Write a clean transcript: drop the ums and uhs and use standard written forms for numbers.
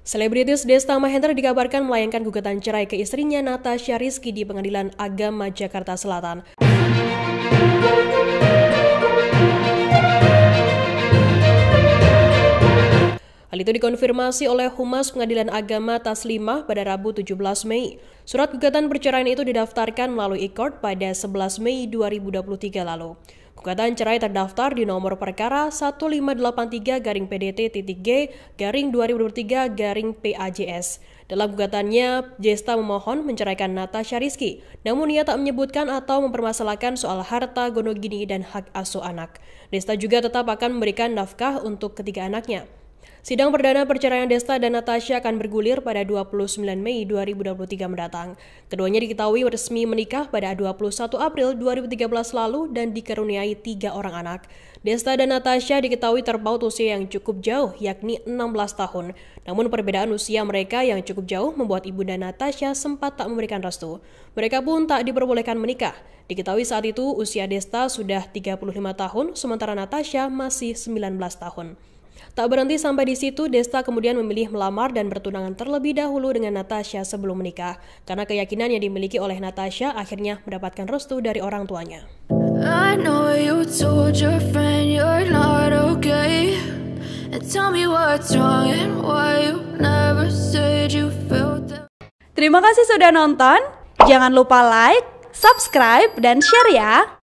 Selebritis Desta Mahendra dikabarkan melayangkan gugatan cerai ke istrinya Natasha Rizky di Pengadilan Agama Jakarta Selatan. Hal itu dikonfirmasi oleh Humas Pengadilan Agama Taslimah pada Rabu 17 Mei. Surat gugatan perceraian itu didaftarkan melalui e-court pada 11 Mei 2023 lalu. Gugatan cerai terdaftar di nomor perkara 1583-PD-T3-2023-PAJS. Dalam gugatannya, Desta memohon menceraikan Natasha Rizky, namun ia tak menyebutkan atau mempermasalahkan soal harta gonogini dan hak asuh anak. Desta juga tetap akan memberikan nafkah untuk ketiga anaknya. Sidang perdana perceraian Desta dan Natasha akan bergulir pada 29 Mei 2023 mendatang. Keduanya diketahui resmi menikah pada 21 April 2013 lalu dan dikaruniai 3 orang anak. Desta dan Natasha diketahui terpaut usia yang cukup jauh, yakni 16 tahun. Namun perbedaan usia mereka yang cukup jauh membuat ibunda Natasha sempat tak memberikan restu. Mereka pun tak diperbolehkan menikah. Diketahui saat itu usia Desta sudah 35 tahun, sementara Natasha masih 19 tahun. Tak berhenti sampai di situ, Desta kemudian memilih melamar dan bertunangan terlebih dahulu dengan Natasha sebelum menikah. Karena keyakinan yang dimiliki oleh Natasha akhirnya mendapatkan restu dari orang tuanya. I know you told your friend you're not okay. And tell me what's wrong and why you never said you felt that. Terima kasih sudah nonton. Jangan lupa like, subscribe, dan share ya.